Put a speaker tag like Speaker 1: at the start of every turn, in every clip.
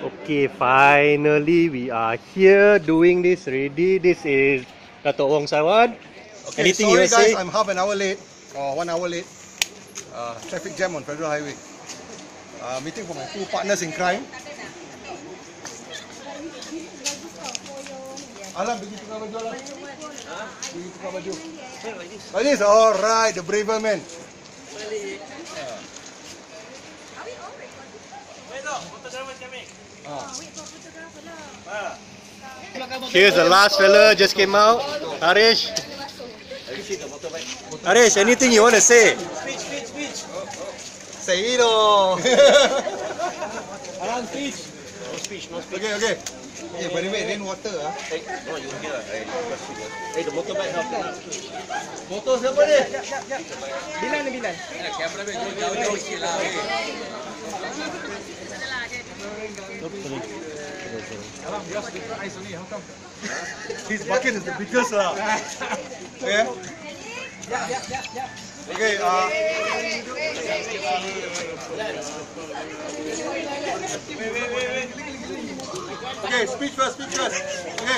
Speaker 1: Okay, finally we are here doing this ready. This is Dato' Wong Sawan.
Speaker 2: Okay,
Speaker 1: Anything
Speaker 2: sorry
Speaker 1: you
Speaker 2: guys,
Speaker 1: say?
Speaker 2: I'm half an hour late, or 1 hour late. Traffic jam on Federal Highway. Meeting for my two partners in crime. Alam, pergi tukar baju Alam. Pergi tukar baju. Like this? Alright, the braver man.
Speaker 1: Here's the last fella, just came out. Harish. Harish, anything you want to say?
Speaker 3: Speech.
Speaker 1: Say it all.
Speaker 3: Around speech. No speech.
Speaker 2: Okay. Hey, by the way, rainwater
Speaker 3: Hey, no, you here. Hey, the motorbike help.
Speaker 2: Motor siapa ni?
Speaker 3: Bilan. Kamera jauh sikit lah.
Speaker 2: Alam, yours different eyes only. How come? His bucket is the biggest lah. Okay. Okay. Okay, speech first. Okay.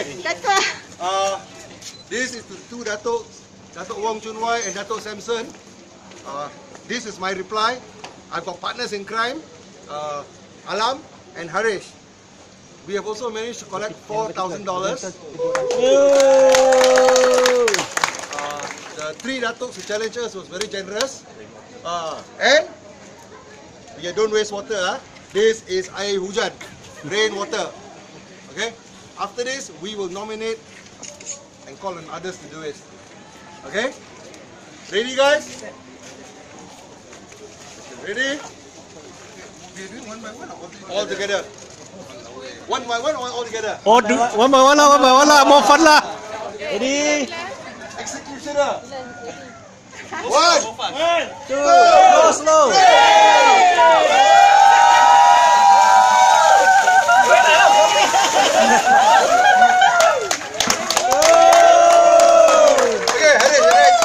Speaker 2: This is to Dato' Wong Chun Wai and Dato' Samson. This is my reply. I've got partners in crime, Alam and Harish. We have also managed to collect $4,000. The three Datos who challenged us was very generous. And we don't waste water. This is air hujan, rainwater. Okay. After this, we will nominate and call on others to do it. Okay. Ready, guys? Ready? We're doing one by one or all together? One by one or all together?
Speaker 1: Oh, one by one lah, more fun lah. Ready?
Speaker 2: Executioner. One,
Speaker 1: Two, slow.
Speaker 2: Okay, Harish.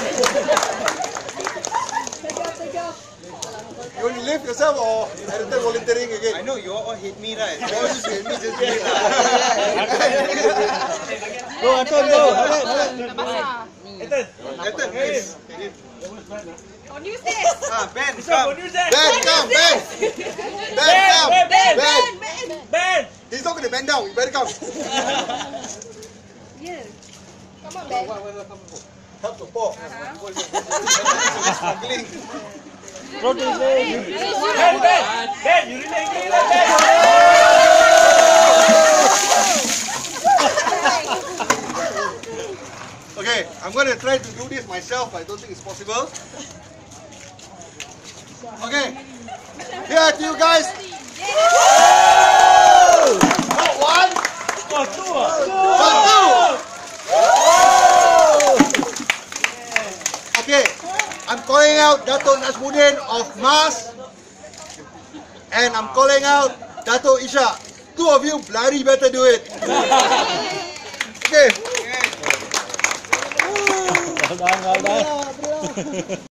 Speaker 2: You want to lift yourself or return volunteering again?
Speaker 3: I know you all hate me, right?
Speaker 2: You all just hate me, just do it.
Speaker 1: Go, Aton, go.
Speaker 2: Ethan, please.
Speaker 3: Ben, come.
Speaker 2: Ben! He's not going to bend down, you better come.
Speaker 4: Yeah. Come on, Ben.
Speaker 2: Help support. Struggling.
Speaker 3: Ben, you really angry, Ben.
Speaker 2: Okay, I'm going to try to do this myself. I don't think it's possible. Okay, here to you guys. Not one, but two. Okay, I'm calling out Dato' Nasmuddin of Mas, and I'm calling out Dato' Isha. Two of you bloody better do it. Okay.
Speaker 1: Well done.